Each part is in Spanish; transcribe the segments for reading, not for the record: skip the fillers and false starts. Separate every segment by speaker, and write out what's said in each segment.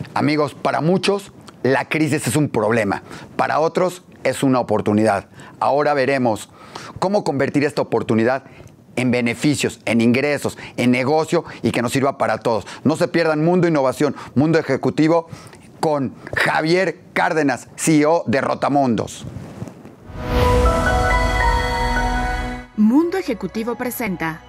Speaker 1: Amigos, para muchos la crisis es un problema, para otros es una oportunidad. Ahora veremos cómo convertir esta oportunidad en beneficios, en ingresos, en negocio y que nos sirva para todos. No se pierdan Mundo Innovación, Mundo Ejecutivo con Javier Cárdenas, CEO de Rotamundos.
Speaker 2: Mundo Ejecutivo presenta.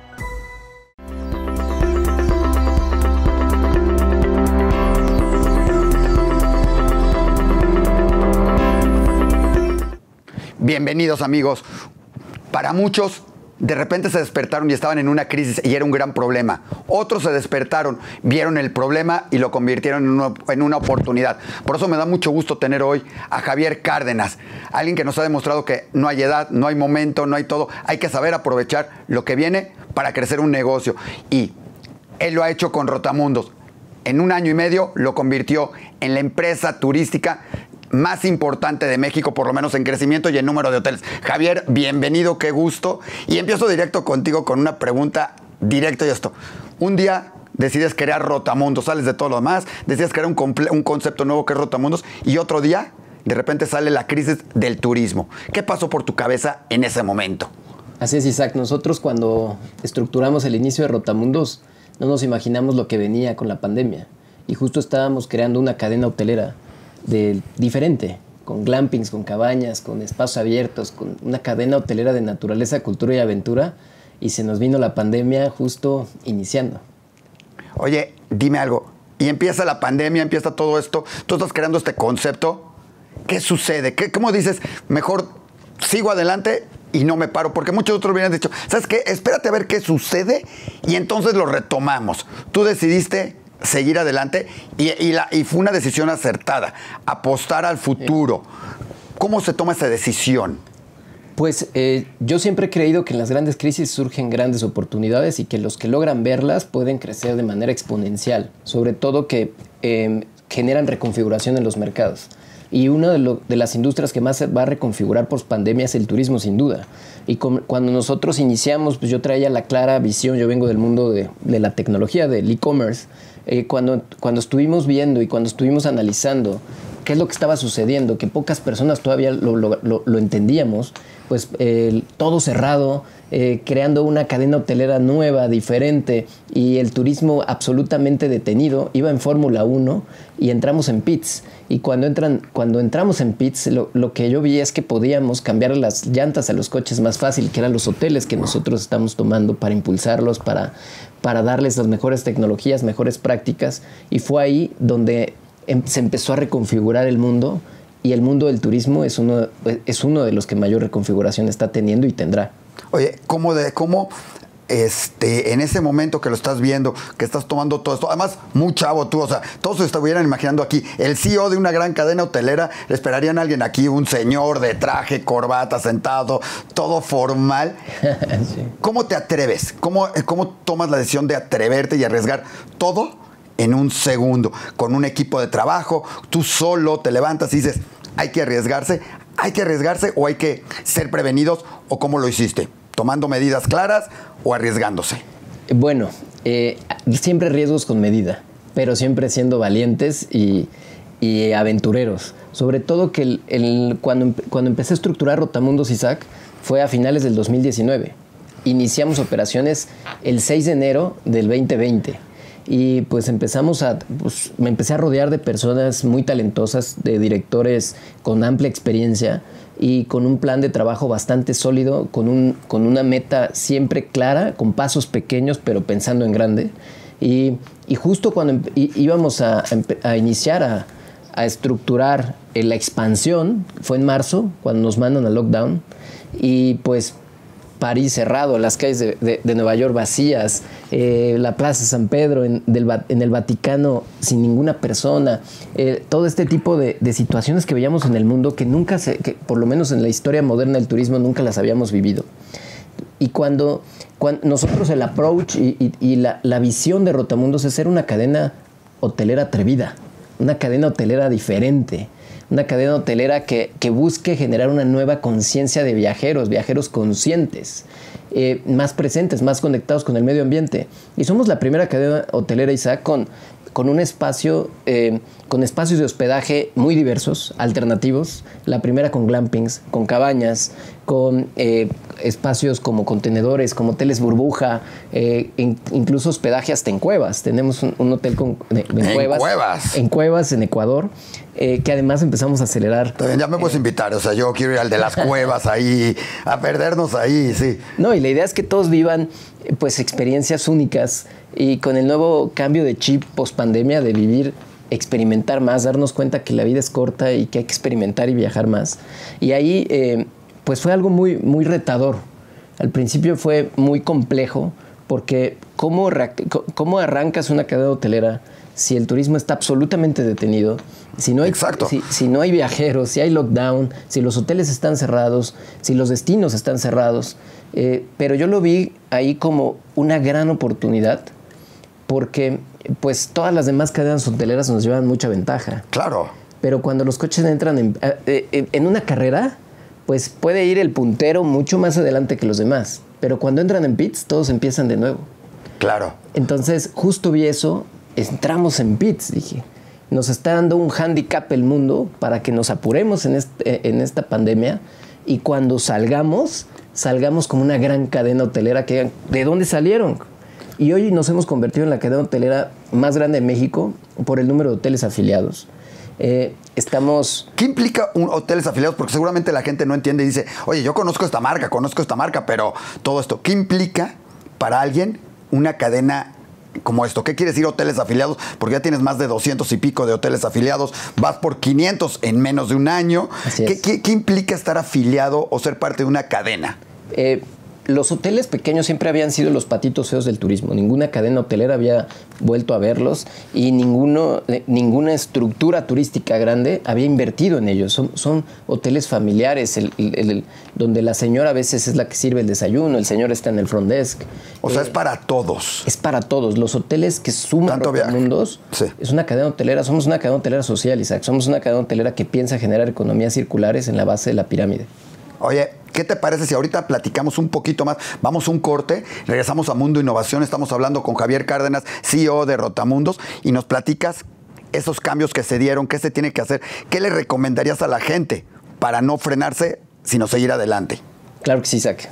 Speaker 1: Bienvenidos, amigos. Para muchos, de repente se despertaron y estaban en una crisis y era un gran problema. Otros se despertaron, vieron el problema y lo convirtieron en una oportunidad. Por eso me da mucho gusto tener hoy a Javier Cárdenas, alguien que nos ha demostrado que no hay edad, no hay momento, no hay todo. Hay que saber aprovechar lo que viene para crecer un negocio. Y él lo ha hecho con Rotamundos. En 1 año y medio lo convirtió en la empresa turística más importante de México, por lo menos en crecimiento y en número de hoteles. Javier, bienvenido, qué gusto. Y empiezo directo contigo con una pregunta directa y esto. Un día decides crear Rotamundos, sales de todo lo demás, decides crear un concepto nuevo que es Rotamundos y otro día, de repente sale la crisis del turismo. ¿Qué pasó por tu cabeza en ese momento?
Speaker 3: Así es, Isaac. Nosotros cuando estructuramos el inicio de Rotamundos no nos imaginamos lo que venía con la pandemia. Y justo estábamos creando una cadena hotelera diferente, con glampings, con cabañas, con espacios abiertos, con una cadena hotelera de naturaleza, cultura y aventura, y se nos vino la pandemia justo iniciando.
Speaker 1: Oye, dime algo, y empieza la pandemia, empieza todo esto, tú estás creando este concepto, ¿qué sucede? ¿Cómo dices, mejor sigo adelante y no me paro? Porque muchos otros hubieran dicho, ¿sabes qué? Espérate a ver qué sucede y entonces lo retomamos. Tú decidiste seguir adelante y fue una decisión acertada, apostar al futuro. ¿Cómo se toma esa decisión?
Speaker 3: Pues yo siempre he creído que en las grandes crisis surgen grandes oportunidades y que los que logran verlas pueden crecer de manera exponencial, sobre todo que generan reconfiguración en los mercados. Y una de las industrias que más se va a reconfigurar post pandemia es el turismo, sin duda. Y cuando nosotros iniciamos, pues yo traía la clara visión, yo vengo del mundo de la tecnología, del e-commerce. Cuando estuvimos viendo y cuando estuvimos analizando qué es lo que estaba sucediendo, que pocas personas todavía lo entendíamos, pues todo cerrado, creando una cadena hotelera nueva, diferente, y el turismo absolutamente detenido. Iba en Fórmula 1 y entramos en pits. Y cuando entramos en pits, lo que yo vi es que podíamos cambiar las llantas a los coches más fácil, que eran los hoteles que nosotros estamos tomando para impulsarlos, para darles las mejores tecnologías, mejores prácticas. Y fue ahí donde se empezó a reconfigurar el mundo, y el mundo del turismo es uno de los que mayor reconfiguración está teniendo y tendrá.
Speaker 1: Oye, ¿cómo en ese momento que lo estás viendo, que estás tomando todo esto, además muy chavo tú, o sea, todos se estuvieran imaginando aquí, el CEO de una gran cadena hotelera, le esperarían a alguien aquí, un señor de traje, corbata, sentado, todo formal. Sí. ¿Cómo te atreves? ¿Cómo tomas la decisión de atreverte y arriesgar todo en un segundo? Con un equipo de trabajo, tú solo te levantas y dices, hay que arriesgarse o hay que ser prevenidos, o cómo lo hiciste, tomando medidas claras o arriesgándose.
Speaker 3: Bueno, siempre riesgos con medida, pero siempre siendo valientes y aventureros. Sobre todo que cuando empecé a estructurar Rotamundos, Isaac, fue a finales del 2019. Iniciamos operaciones el 6 de enero del 2020. Y pues me empecé a rodear de personas muy talentosas, de directores con amplia experiencia y con un plan de trabajo bastante sólido, con una meta siempre clara, con pasos pequeños pero pensando en grande. Y justo cuando íbamos a iniciar a estructurar la expansión, fue en marzo, cuando nos mandan a lockdown, y pues París cerrado, las calles de Nueva York vacías, la Plaza San Pedro en el Vaticano sin ninguna persona, todo este tipo de situaciones que veíamos en el mundo que por lo menos en la historia moderna del turismo, nunca las habíamos vivido. Y cuando nosotros el approach y la visión de Rotamundos es ser una cadena hotelera atrevida, una cadena hotelera diferente, una cadena hotelera que busque generar una nueva conciencia de viajeros conscientes, más presentes, más conectados con el medio ambiente. Y somos la primera cadena hotelera, Isaac, con un espacio, con espacios de hospedaje muy diversos, alternativos. La primera con glampings, con cabañas, con espacios como contenedores, como hoteles burbuja, incluso hospedaje hasta en cuevas. Tenemos un hotel en cuevas en Ecuador, que además empezamos a acelerar.
Speaker 1: También ya me puedes invitar, o sea, yo quiero ir al de las cuevas ahí, a perdernos ahí, sí.
Speaker 3: No, y la idea es que todos vivan pues experiencias únicas, y con el nuevo cambio de chip post pandemia de vivir, experimentar más, darnos cuenta que la vida es corta y que hay que experimentar y viajar más. Y ahí pues fue algo muy, muy retador. Al principio fue muy complejo, porque ¿cómo arrancas una cadena hotelera si el turismo está absolutamente detenido? Si no hay,
Speaker 1: Exacto.
Speaker 3: Si no hay viajeros, si hay lockdown, si los hoteles están cerrados, si los destinos están cerrados. Pero yo lo vi ahí como una gran oportunidad, porque pues todas las demás cadenas hoteleras nos llevan mucha ventaja.
Speaker 1: Claro.
Speaker 3: Pero cuando los coches entran en una carrera, pues puede ir el puntero mucho más adelante que los demás. Pero cuando entran en pits, todos empiezan de nuevo.
Speaker 1: Claro.
Speaker 3: Entonces, justo vi eso, entramos en pits, dije. Nos está dando un hándicap el mundo para que nos apuremos en esta pandemia, y cuando salgamos como una gran cadena hotelera. ¿De dónde salieron? Y hoy nos hemos convertido en la cadena hotelera más grande de México por el número de hoteles afiliados.
Speaker 1: ¿Qué implica un hoteles afiliados? Porque seguramente la gente no entiende y dice, oye, yo conozco esta marca, pero todo esto, ¿qué implica para alguien una cadena como esto? ¿Qué quiere decir hoteles afiliados? Porque ya tienes más de 200 y pico de hoteles afiliados, vas por 500 en menos de un año. ¿Qué implica estar afiliado o ser parte de una cadena?
Speaker 3: Los hoteles pequeños siempre habían sido los patitos feos del turismo. Ninguna cadena hotelera había vuelto a verlos, y ninguna estructura turística grande había invertido en ellos. Son hoteles familiares, donde la señora a veces es la que sirve el desayuno, el señor está en el front desk.
Speaker 1: O sea, es para todos.
Speaker 3: Es para todos. Los hoteles que suman Rotamundos, sí, es una cadena hotelera. Somos una cadena hotelera social, Isaac. Somos una cadena hotelera que piensa generar economías circulares en la base de la pirámide.
Speaker 1: Oye, ¿qué te parece si ahorita platicamos un poquito más? Vamos a un corte, regresamos a Mundo Innovación, estamos hablando con Javier Cárdenas, CEO de Rotamundos, y nos platicas esos cambios que se dieron, qué se tiene que hacer, qué le recomendarías a la gente para no frenarse, sino seguir adelante.
Speaker 3: Claro que sí, Isaac.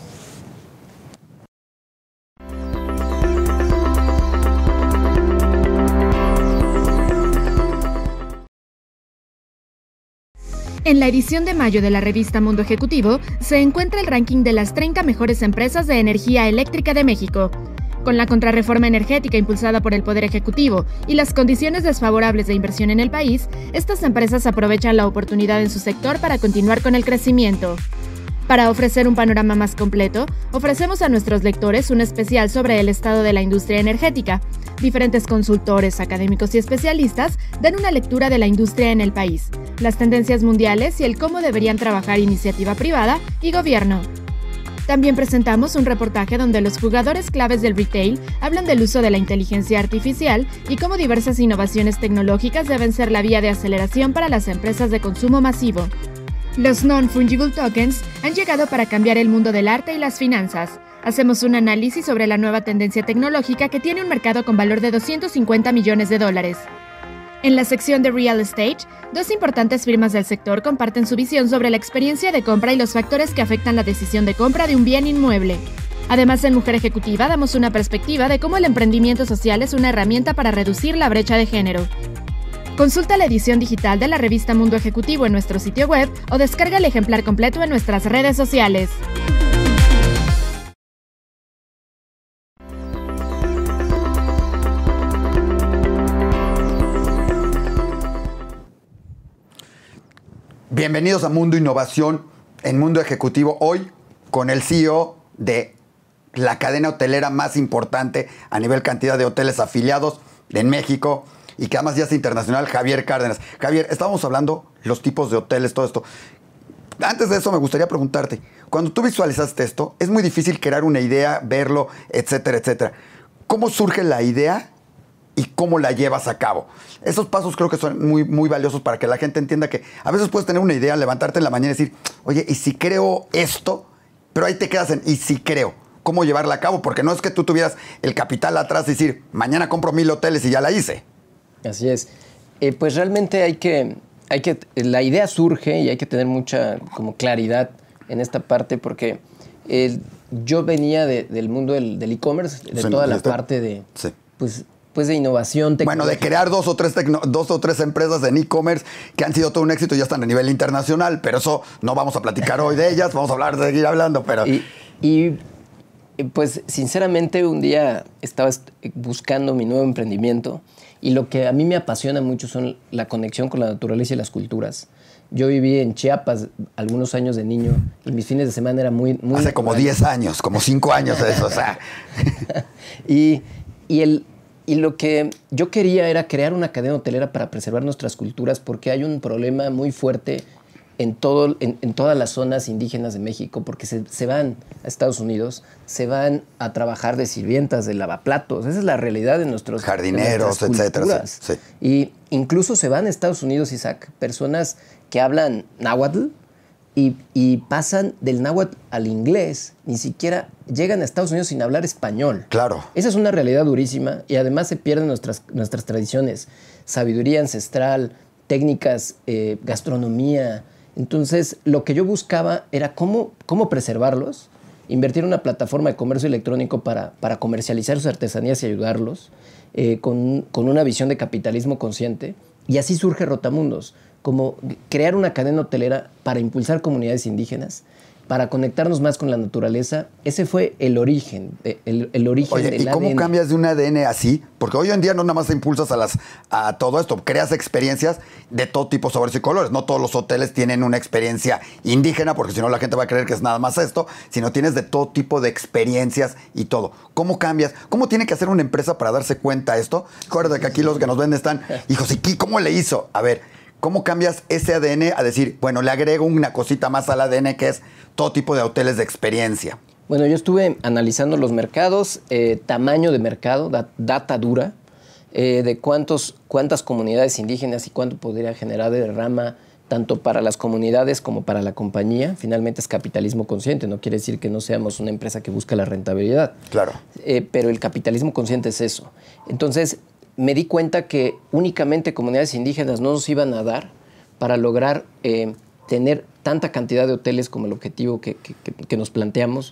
Speaker 2: En la edición de mayo de la revista Mundo Ejecutivo se encuentra el ranking de las 30 mejores empresas de energía eléctrica de México. Con la contrarreforma energética impulsada por el Poder Ejecutivo y las condiciones desfavorables de inversión en el país, estas empresas aprovechan la oportunidad en su sector para continuar con el crecimiento. Para ofrecer un panorama más completo, ofrecemos a nuestros lectores un especial sobre el estado de la industria energética. Diferentes consultores, académicos y especialistas dan una lectura de la industria en el país, las tendencias mundiales y el cómo deberían trabajar iniciativa privada y gobierno. También presentamos un reportaje donde los jugadores claves del retail hablan del uso de la inteligencia artificial y cómo diversas innovaciones tecnológicas deben ser la vía de aceleración para las empresas de consumo masivo. Los non-fungible tokens han llegado para cambiar el mundo del arte y las finanzas. Hacemos un análisis sobre la nueva tendencia tecnológica que tiene un mercado con valor de $250 millones. En la sección de Real Estate, dos importantes firmas del sector comparten su visión sobre la experiencia de compra y los factores que afectan la decisión de compra de un bien inmueble. Además, en Mujer Ejecutiva damos una perspectiva de cómo el emprendimiento social es una herramienta para reducir la brecha de género. Consulta la edición digital de la revista Mundo Ejecutivo en nuestro sitio web o descarga el ejemplar completo en nuestras redes sociales.
Speaker 1: Bienvenidos a Mundo Innovación en Mundo Ejecutivo. Hoy con el CEO de la cadena hotelera más importante a nivel cantidad de hoteles afiliados en México y que además ya es internacional, Javier Cárdenas. Javier, estábamos hablando los tipos de hoteles, todo esto. Antes de eso me gustaría preguntarte, cuando tú visualizaste esto, es muy difícil crear una idea, verlo, etcétera, etcétera. ¿Cómo surge la idea y cómo la llevas a cabo? Esos pasos creo que son muy, muy valiosos para que la gente entienda que a veces puedes tener una idea, levantarte en la mañana y decir, oye, ¿y si creo esto? Pero ahí te quedas en, ¿y si creo? ¿Cómo llevarla a cabo? Porque no es que tú tuvieras el capital atrás y decir, mañana compro 1000 hoteles y ya la hice.
Speaker 3: Así es. Pues realmente la idea surge y hay que tener mucha como claridad en esta parte porque yo venía del mundo del e-commerce, de toda la parte de,
Speaker 1: sí.
Speaker 3: pues de innovación tecnológica.
Speaker 1: Bueno, de crear dos o tres empresas en e-commerce que han sido todo un éxito y ya están a nivel internacional, pero eso no vamos a platicar hoy de ellas, vamos a seguir hablando, pero...
Speaker 3: Pues sinceramente un día estaba buscando mi nuevo emprendimiento y lo que a mí me apasiona mucho son la conexión con la naturaleza y las culturas. Yo viví en Chiapas algunos años de niño y mis fines de semana eran muy
Speaker 1: Hace como 10 años, como 5 años de eso, o sea.
Speaker 3: Y lo que yo quería era crear una cadena hotelera para preservar nuestras culturas porque hay un problema muy fuerte en todas las zonas indígenas de México, porque se van a Estados Unidos, se van a trabajar de sirvientas, de lavaplatos. Esa es la realidad de nuestros
Speaker 1: jardineros, etcétera. Sí.
Speaker 3: Y incluso se van a Estados Unidos, Isaac, personas que hablan náhuatl y pasan del náhuatl al inglés. Ni siquiera llegan a Estados Unidos sin hablar español.
Speaker 1: Claro.
Speaker 3: Esa es una realidad durísima y además se pierden nuestras tradiciones, sabiduría ancestral, técnicas, gastronomía. Entonces, lo que yo buscaba era cómo preservarlos, invertir en una plataforma de comercio electrónico para comercializar sus artesanías y ayudarlos, con una visión de capitalismo consciente. Y así surge Rotamundos, como crear una cadena hotelera para impulsar comunidades indígenas, para conectarnos más con la naturaleza. Ese fue el origen, el origen
Speaker 1: Oye,
Speaker 3: del
Speaker 1: ¿y cómo
Speaker 3: ADN.
Speaker 1: cambias de un ADN así? Porque hoy en día no nada más te impulsas a todo esto, creas experiencias de todo tipo, sabores y colores. No todos los hoteles tienen una experiencia indígena, porque si no la gente va a creer que es nada más esto, sino tienes de todo tipo de experiencias y todo. ¿Cómo cambias? ¿Cómo tiene que hacer una empresa para darse cuenta de esto? Recuerda que aquí los que nos ven están, hijos, ¿y cómo le hizo? A ver, ¿cómo cambias ese ADN a decir, bueno, le agrego una cosita más al ADN que es todo tipo de hoteles de experiencia?
Speaker 3: Bueno, yo estuve analizando los mercados, tamaño de mercado, data dura, de cuántas comunidades indígenas y cuánto podría generar de derrama tanto para las comunidades como para la compañía. Finalmente es capitalismo consciente, no quiere decir que no seamos una empresa que busca la rentabilidad.
Speaker 1: Claro.
Speaker 3: Pero el capitalismo consciente es eso. Entonces, me di cuenta que únicamente comunidades indígenas no nos iban a dar para lograr tener tanta cantidad de hoteles como el objetivo que nos planteamos.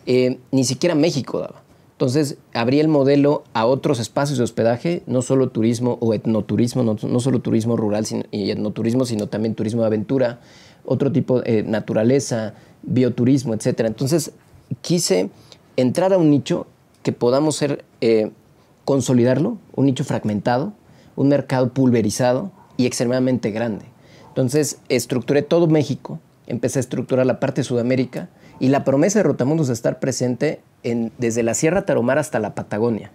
Speaker 3: Ni siquiera México daba. Entonces, abrí el modelo a otros espacios de hospedaje, no solo turismo o etnoturismo, no solo turismo rural y etnoturismo, sino también turismo de aventura, otro tipo de naturaleza, bioturismo, etc. Entonces, quise entrar a un nicho que podamos consolidarlo, un nicho fragmentado, un mercado pulverizado y extremadamente grande. Entonces, estructuré todo México, empecé a estructurar la parte de Sudamérica y la promesa de Rotamundos es estar presente desde la Sierra Tarahumara hasta la Patagonia.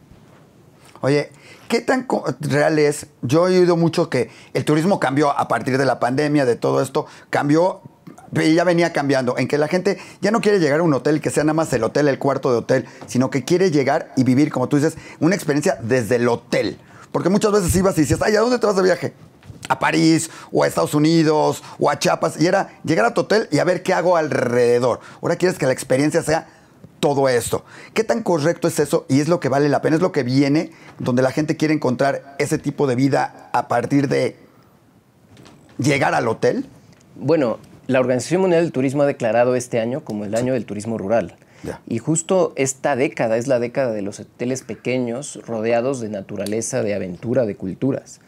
Speaker 1: Oye, ¿qué tan real es? Yo he oído mucho que el turismo cambió a partir de la pandemia, de todo esto, cambió, y ya venía cambiando, en que la gente ya no quiere llegar a un hotel que sea nada más el hotel, el cuarto de hotel, sino que quiere llegar y vivir, como tú dices, una experiencia desde el hotel. Porque muchas veces ibas y decías, ay, ¿a dónde te vas de viaje? A París, o a Estados Unidos, o a Chiapas, y era llegar a tu hotel y a ver qué hago alrededor. Ahora quieres que la experiencia sea todo esto. ¿Qué tan correcto es eso? Y es lo que vale la pena, es lo que viene, donde la gente quiere encontrar ese tipo de vida a partir de llegar al hotel.
Speaker 3: Bueno, la Organización Mundial del Turismo ha declarado este año como el año del turismo rural.
Speaker 1: Ya.
Speaker 3: Y justo esta década es la década de los hoteles pequeños, rodeados de naturaleza, de aventura, de culturas.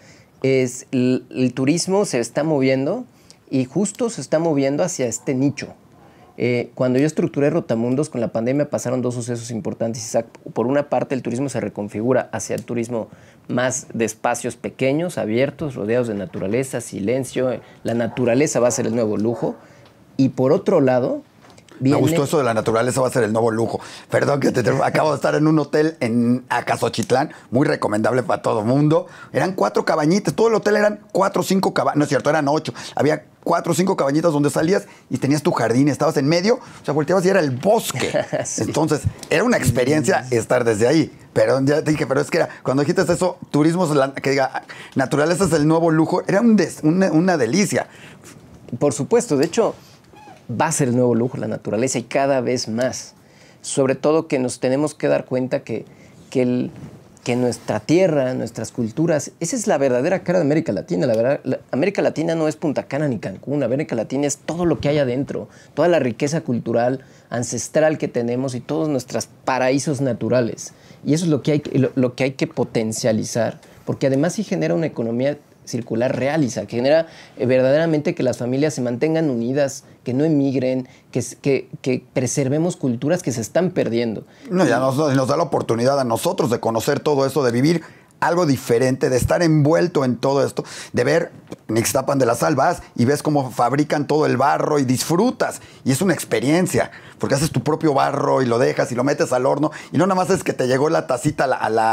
Speaker 3: El turismo se está moviendo y justo se está moviendo hacia este nicho. Cuando yo estructuré Rotamundos, con la pandemia pasaron dos sucesos importantes, Isaac. Por una parte, el turismo se reconfigura hacia el turismo más de espacios pequeños, abiertos, rodeados de naturaleza, silencio. La naturaleza va a ser el nuevo lujo. Y por otro lado,
Speaker 1: me gustó eso de la naturaleza, va a ser el nuevo lujo. Perdón que acabo de estar en un hotel en Acasochitlán, muy recomendable para todo el mundo. Eran 4 cabañitas, todo el hotel eran 4 o 5 cabañitas, no es cierto, eran 8. Había 4 o 5 cabañitas donde salías y tenías tu jardín, estabas en medio, o sea, volteabas y era el bosque. Sí. Entonces, era una experiencia estar desde ahí. Pero ya te dije, pero es que era, cuando dijiste eso, turismo, que diga, naturaleza es el nuevo lujo, era una delicia.
Speaker 3: Por supuesto, de hecho, va a ser el nuevo lujo la naturaleza y cada vez más. Sobre todo que nos tenemos que dar cuenta que que nuestra tierra, nuestras culturas, esa es la verdadera cara de América Latina. La verdad, América Latina no es Punta Cana ni Cancún. América Latina es todo lo que hay adentro, toda la riqueza cultural, ancestral que tenemos y todos nuestros paraísos naturales. Y eso es lo que hay que potencializar, porque además sí genera una economía circular real, Isaac, que genera verdaderamente que las familias se mantengan unidas, que no emigren, que preservemos culturas que se están perdiendo.
Speaker 1: No, ya nos da la oportunidad a nosotros de conocer todo eso, de vivir algo diferente, de estar envuelto en todo esto, de ver Ixtapan de la Sal, vas y ves cómo fabrican todo el barro y disfrutas. Y es una experiencia, porque haces tu propio barro y lo dejas y lo metes al horno. Y no nada más es que te llegó la tacita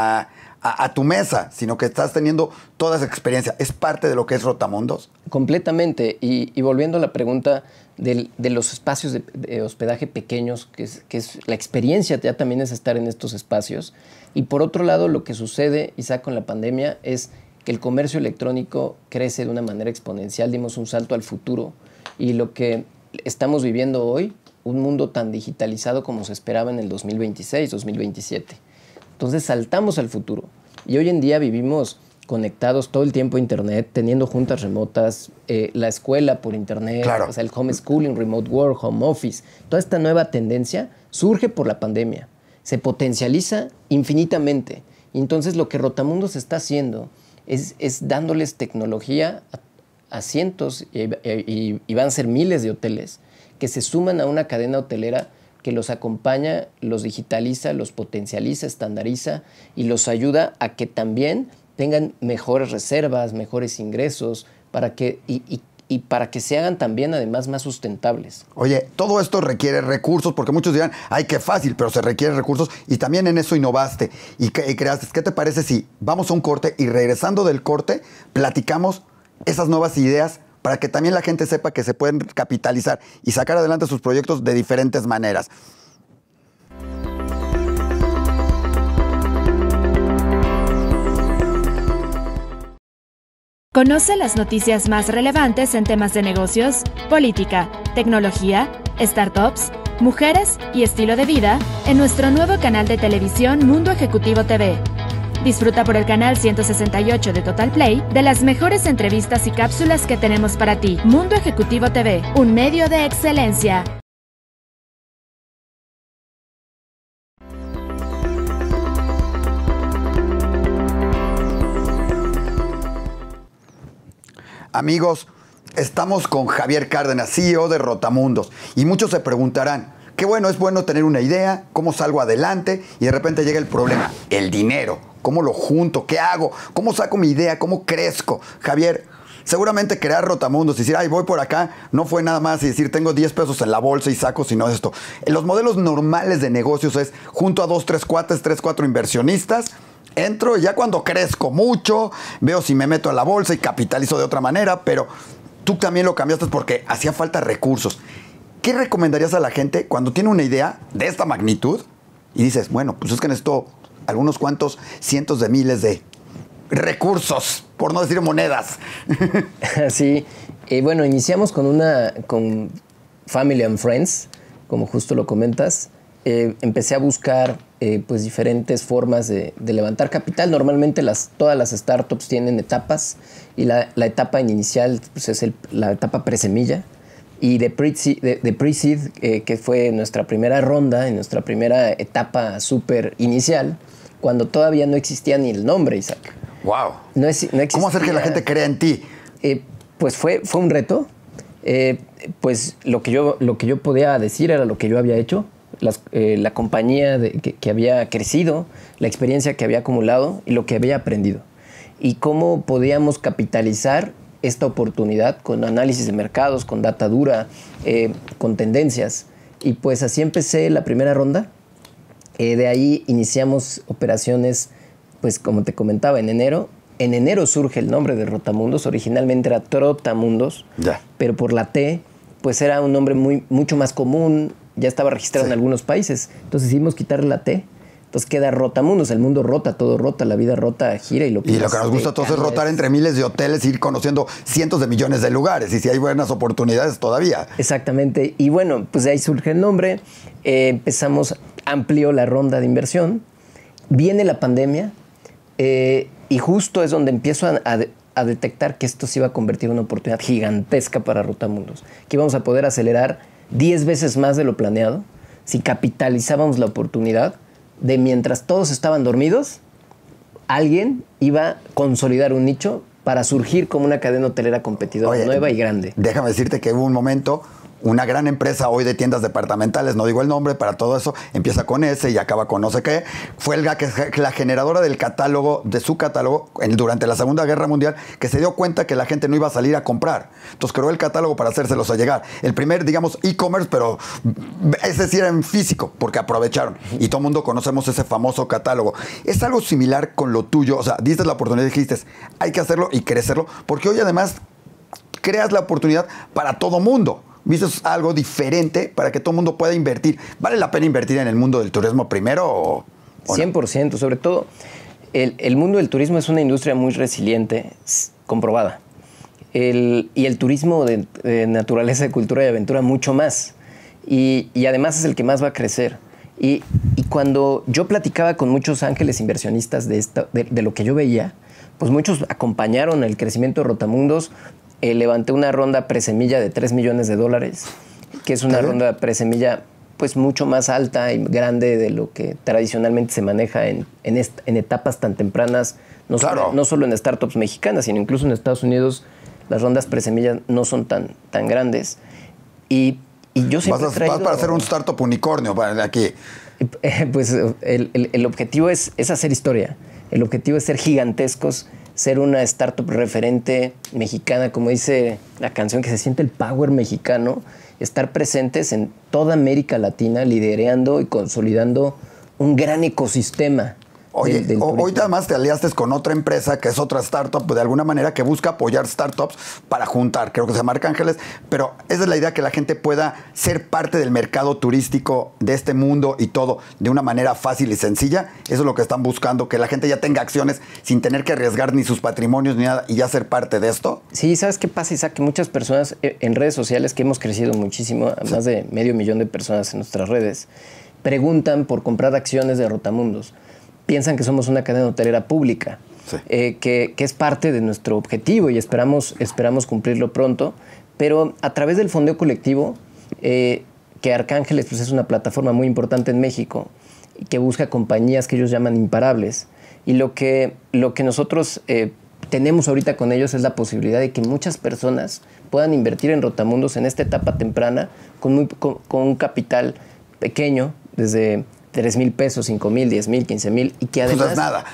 Speaker 1: a tu mesa, sino que estás teniendo toda esa experiencia. ¿Es parte de lo que es Rotamundos?
Speaker 3: Completamente. Y volviendo a la pregunta de los espacios de hospedaje pequeños, que es la experiencia ya también es estar en estos espacios. Y por otro lado, lo que sucede, Isaac, con la pandemia es que el comercio electrónico crece de una manera exponencial. Dimos un salto al futuro. Y lo que estamos viviendo hoy, un mundo tan digitalizado como se esperaba en el 2026, 2027. Entonces saltamos al futuro. Y hoy en día vivimos conectados todo el tiempo a Internet, teniendo juntas remotas, la escuela por Internet,
Speaker 1: claro.
Speaker 3: O sea, el homeschooling, remote work, home office. Toda esta nueva tendencia surge por la pandemia. Se potencializa infinitamente. Y entonces lo que Rotamundos está haciendo es dándoles tecnología a cientos y van a ser miles de hoteles que se suman a una cadena hotelera que los acompaña, los digitaliza, los potencializa, estandariza y los ayuda a que también tengan mejores reservas, mejores ingresos, para que se hagan también además más sustentables.
Speaker 1: Oye, todo esto requiere recursos, porque muchos dirán, ay, qué fácil, pero se requiere recursos, y también en eso innovaste y creaste. ¿Qué te parece si vamos a un corte y regresando del corte platicamos esas nuevas ideas para que también la gente sepa que se pueden capitalizar y sacar adelante sus proyectos de diferentes maneras?
Speaker 2: Conoce las noticias más relevantes en temas de negocios, política, tecnología, startups, mujeres y estilo de vida en nuestro nuevo canal de televisión Mundo Ejecutivo TV. Disfruta por el canal 168 de Total Play de las mejores entrevistas y cápsulas que tenemos para ti. Mundo Ejecutivo TV, un medio de excelencia.
Speaker 1: Amigos, estamos con Javier Cárdenas, CEO de Rotamundos. Y muchos se preguntarán, qué bueno, es bueno tener una idea, cómo salgo adelante y de repente llega el problema, el dinero. ¿Cómo lo junto? ¿Qué hago? ¿Cómo saco mi idea? ¿Cómo crezco? Javier, seguramente crear Rotamundos y decir, ay, voy por acá, no fue nada más y decir, tengo 10 pesos en la bolsa y saco, sino esto. En los modelos normales de negocios es junto a 2, 3 cuates, 3, 4 inversionistas, entro y ya cuando crezco mucho, veo si me meto a la bolsa y capitalizo de otra manera, pero tú también lo cambiaste porque hacía falta recursos. ¿Qué recomendarías a la gente cuando tiene una idea de esta magnitud y dices, bueno, pues es que necesito algunos cuantos cientos de miles de recursos, por no decir monedas?
Speaker 3: Sí, bueno, iniciamos con Family and Friends, como justo lo comentas. Empecé a buscar pues diferentes formas de levantar capital. Normalmente todas las startups tienen etapas y la etapa inicial pues, es la etapa presemilla. Y de pre-seed, que fue nuestra primera ronda, en nuestra primera etapa súper inicial, cuando todavía no existía ni el nombre, Isaac.
Speaker 1: ¡Wow!
Speaker 3: No existía.
Speaker 1: ¿Cómo hacer que la gente crea en ti?
Speaker 3: Pues fue un reto. Pues lo que yo podía decir era lo que yo había hecho. La compañía que había crecido, la experiencia que había acumulado y lo que había aprendido. Y cómo podíamos capitalizar esta oportunidad con análisis de mercados, con data dura, con tendencias. Y pues así empecé la primera ronda. De ahí iniciamos operaciones, pues como te comentaba, en enero. En enero surge el nombre de Rotamundos. Originalmente era Trotamundos, pero por la T, pues era un nombre mucho más común. Ya estaba registrado en algunos países. Entonces decidimos quitarle la T. Entonces queda Rotamundos. El mundo rota, todo rota, la vida rota, gira. Y lo que
Speaker 1: nos gusta a todos es rotar entre miles de hoteles, ir conociendo cientos de millones de lugares. Y si hay buenas oportunidades todavía.
Speaker 3: Exactamente. Y bueno, pues de ahí surge el nombre. Empezamos, amplió la ronda de inversión. Viene la pandemia. Y justo es donde empiezo a detectar que esto se iba a convertir en una oportunidad gigantesca para Rotamundos, que íbamos a poder acelerar 10 veces más de lo planeado si capitalizábamos la oportunidad de, mientras todos estaban dormidos, alguien iba a consolidar un nicho para surgir como una cadena hotelera competidora nueva y grande.
Speaker 1: Déjame decirte que hubo un momento, una gran empresa hoy de tiendas departamentales, no digo el nombre, para todo eso, empieza con S y acaba con no sé qué, fue la generadora del catálogo, de su catálogo, durante la Segunda Guerra Mundial, que se dio cuenta que la gente no iba a salir a comprar. Entonces creó el catálogo para hacérselos a llegar. El primer, digamos, e-commerce, pero ese sí era en físico, porque aprovecharon. Y todo el mundo conocemos ese famoso catálogo. Es algo similar con lo tuyo, o sea, diste la oportunidad y dijiste, hay que hacerlo y crecerlo, porque hoy además creas la oportunidad para todo mundo. ¿Viste algo diferente para que todo el mundo pueda invertir? ¿Vale la pena invertir en el mundo del turismo primero o
Speaker 3: 100%, no? Sobre todo, el mundo del turismo es una industria muy resiliente, comprobada. Y el turismo de naturaleza, de cultura y aventura mucho más. Y además es el que más va a crecer. Y cuando yo platicaba con muchos ángeles inversionistas de lo que yo veía, pues muchos acompañaron el crecimiento de Rotamundos. Levanté una ronda presemilla de $3 millones, que es una ronda presemilla pues mucho más alta y grande de lo que tradicionalmente se maneja en etapas tan tempranas, no solo en startups mexicanas, sino incluso en Estados Unidos las rondas presemillas no son tan grandes. Y yo siempre
Speaker 1: vas para hacer un startup unicornio para aquí.
Speaker 3: Pues el objetivo es hacer historia. El objetivo es ser gigantescos, ser una startup referente mexicana, como dice la canción, que se siente el power mexicano, estar presentes en toda América Latina, liderando y consolidando un gran ecosistema.
Speaker 1: Oye, hoy además te aliaste con otra empresa que es otra startup, de alguna manera que busca apoyar startups para juntar, creo que se llama Arcángeles, pero esa es la idea, que la gente pueda ser parte del mercado turístico de este mundo y todo de una manera fácil y sencilla. Eso es lo que están buscando, que la gente ya tenga acciones sin tener que arriesgar ni sus patrimonios ni nada y ya ser parte de esto.
Speaker 3: Sí, ¿sabes qué pasa, Isaac? Que muchas personas en redes sociales, que hemos crecido muchísimo, más de 500,000 de personas en nuestras redes, preguntan por comprar acciones de Rotamundos. Piensan que somos una cadena hotelera pública, sí. Que es parte de nuestro objetivo y esperamos cumplirlo pronto, pero a través del fondeo colectivo, que Arcángeles pues, es una plataforma muy importante en México, que busca compañías que ellos llaman imparables, y lo que nosotros tenemos ahorita con ellos es la posibilidad de que muchas personas puedan invertir en Rotamundos en esta etapa temprana con un capital pequeño, desde $3,000, $5,000, $10,000, $15,000, y que además,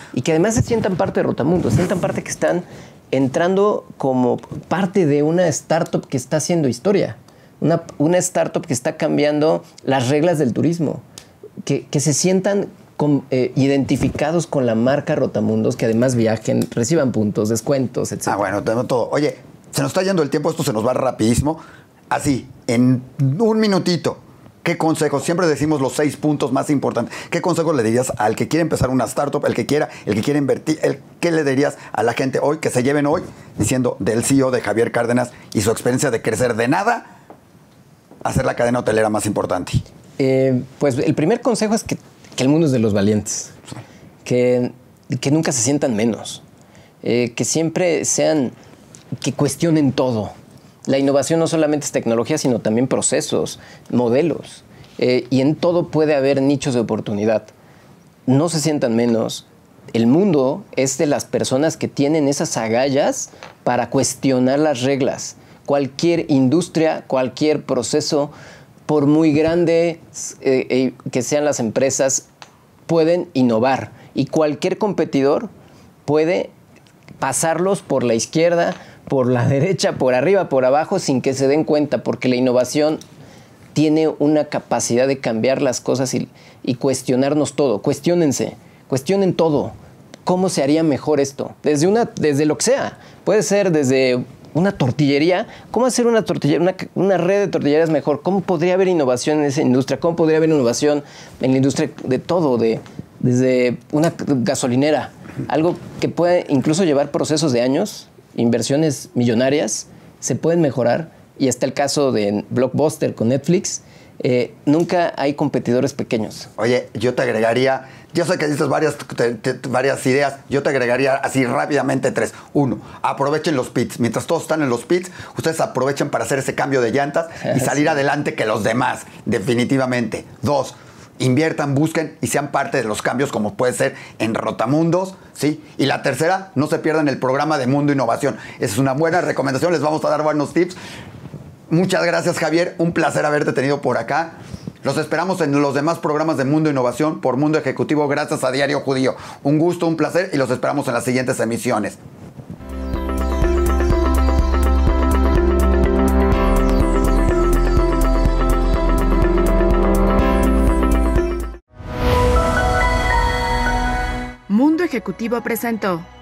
Speaker 3: se sientan parte de Rotamundos, sientan parte que están entrando como parte de una startup que está haciendo historia, una startup que está cambiando las reglas del turismo, que se sientan identificados con la marca Rotamundos, que además viajen, reciban puntos, descuentos, etc.
Speaker 1: Bueno, tenemos todo. Oye, se nos está yendo el tiempo, esto se nos va rapidísimo. Así, en un minutito, ¿qué consejos? Siempre decimos los 6 puntos más importantes. ¿Qué consejos le dirías al que quiere empezar una startup, el que quiere invertir? ¿Qué le dirías a la gente hoy, que se lleven hoy, diciendo del CEO de Javier Cárdenas y su experiencia de crecer de nada a ser la cadena hotelera más importante?
Speaker 3: Pues el primer consejo es que el mundo es de los valientes. Sí. Que nunca se sientan menos. Que siempre que cuestionen todo. La innovación no solamente es tecnología, sino también procesos, modelos. Y en todo puede haber nichos de oportunidad. No se sientan menos. El mundo es de las personas que tienen esas agallas para cuestionar las reglas. Cualquier industria, cualquier proceso, por muy grande que sean las empresas, pueden innovar. Y cualquier competidor puede pasarlos por la izquierda, por la derecha, por arriba, por abajo, sin que se den cuenta, porque la innovación tiene una capacidad de cambiar las cosas y cuestionarnos todo. Cuestiónense, cuestionen todo. ¿Cómo se haría mejor esto? Desde lo que sea. Puede ser desde una tortillería. ¿Cómo hacer una tortillería, una red de tortillerías mejor? ¿Cómo podría haber innovación en esa industria? ¿Cómo podría haber innovación en la industria de todo? Desde una gasolinera. Algo que puede incluso llevar procesos de años, inversiones millonarias, se pueden mejorar. Y está el caso de Blockbuster con Netflix, Nunca hay competidores pequeños.
Speaker 1: Oye, yo te agregaría, yo sé que dices varias ideas, yo te agregaría así rápidamente 3. 1, aprovechen los pits. Mientras todos están en los pits, ustedes aprovechen para hacer ese cambio de llantas y salir adelante que los demás, definitivamente. 2, inviertan, busquen y sean parte de los cambios como puede ser en Rotamundos, ¿sí? Y la tercera, no se pierdan el programa de Mundo Innovación. Esa es una buena recomendación, les vamos a dar buenos tips. Muchas gracias, Javier. Un placer haberte tenido por acá. Los esperamos en los demás programas de Mundo Innovación por Mundo Ejecutivo, gracias a Diario Judío. Un gusto, un placer y los esperamos en las siguientes emisiones.
Speaker 2: Mundo Ejecutivo presentó